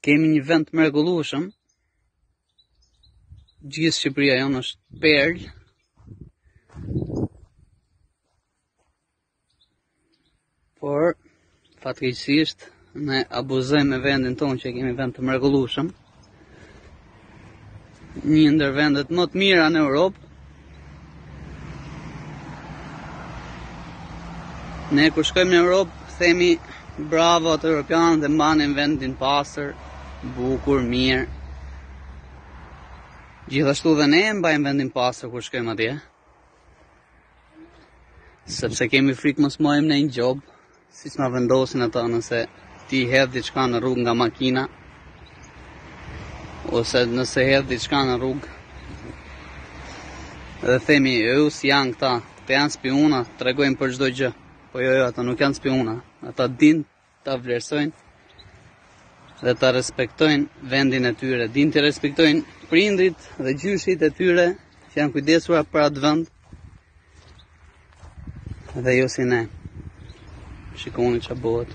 Kemi një vend të mrekullueshëm. Gjithë Shqipëria jonë është perlë. Por, fatkeqësisht, ne abuzojmë me vendin tonë që kemi vend të mrekullueshëm. Një ndër vendet më të mira në Europë. Ne kur shkojmë në Europë, themi bravo atë europianët dhe mbanin vendin pastër, bukur, mirë. Gjithashtu dhe ne mbajmë vendin pastër kur shkojmë atje. Sepse kemi frikë mos mojmë në një gjobë, siç na vendosin ata nëse ti hedh diçka në rrugë nga makina, ose nëse hedh diçka në rrugë. Dhe themi, si janë këta, të janë spiuna, tregojnë për çdo gjë. Po jo, ata nuk janë spiuna, ata din ta vlerësojnë dhe ta respektojnë vendin e tyre, din të respektojnë prindrit dhe gjyshit e tyre që janë kujdesura për atë vend dhe jo si ne. Shikoni ç'a bëhet.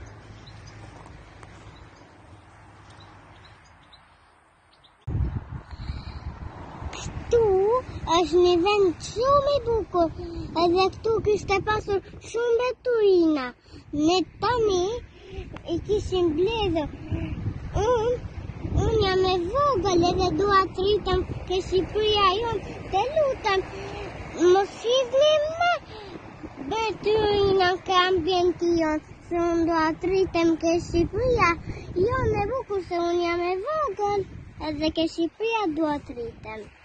Këtu është një vend shumë i bukur, edhe këtu kishte pasur shumë veturina. Ne tani i kishim mbledhur. Unë jam e vogël edhe dua të rritem ke Shqipëria jonë. Të lutem, mos hidhni me veturina ke ambienti jonë. Se unë dua të rritem ke Shqipëria jonë e bukur, se unë jam e vogël edhe ke Shqipëria dua të rritem.